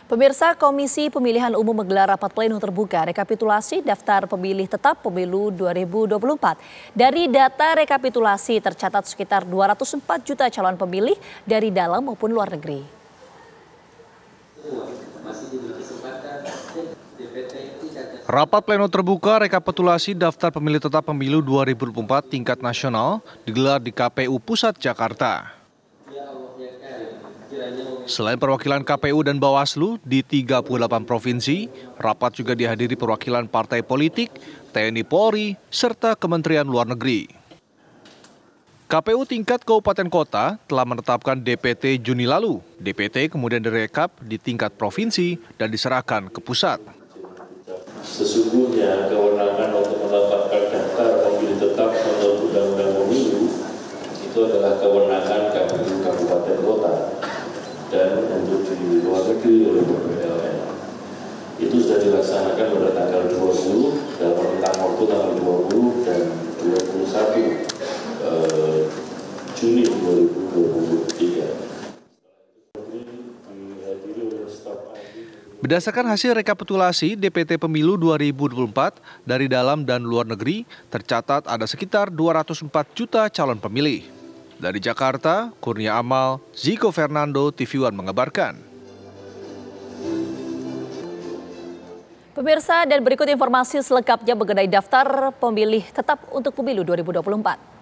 Pemirsa, Komisi Pemilihan Umum menggelar rapat pleno terbuka rekapitulasi daftar pemilih tetap pemilu 2024. Dari data rekapitulasi tercatat sekitar 204 juta calon pemilih dari dalam maupun luar negeri. Rapat pleno terbuka rekapitulasi daftar pemilih tetap pemilu 2024 tingkat nasional digelar di KPU Pusat Jakarta. Selain perwakilan KPU dan Bawaslu di 38 provinsi, rapat juga dihadiri perwakilan partai politik, TNI Polri, serta Kementerian Luar Negeri. KPU tingkat kabupaten kota telah menetapkan DPT Juni lalu. DPT kemudian direkap di tingkat provinsi dan diserahkan ke pusat. Sesungguhnya kewenangan untuk menetapkan daftar pemilih tetap menurut Undang-Undang Pemilu itu adalah kewenangan KPU kabupaten kota dan untuk di luar negeri oleh PLN. Itu sudah dilaksanakan pada tanggal 20 dalam rentang waktu tanggal 20 dan 21 Juni 2023. Berdasarkan hasil rekapitulasi DPT Pemilu 2024 dari dalam dan luar negeri, tercatat ada sekitar 204 juta calon pemilih. Dari Jakarta, Kurnia Amal, Ziko Fernando, TV One mengabarkan. Pemirsa, dan berikut informasi selengkapnya mengenai daftar pemilih tetap untuk pemilu 2024.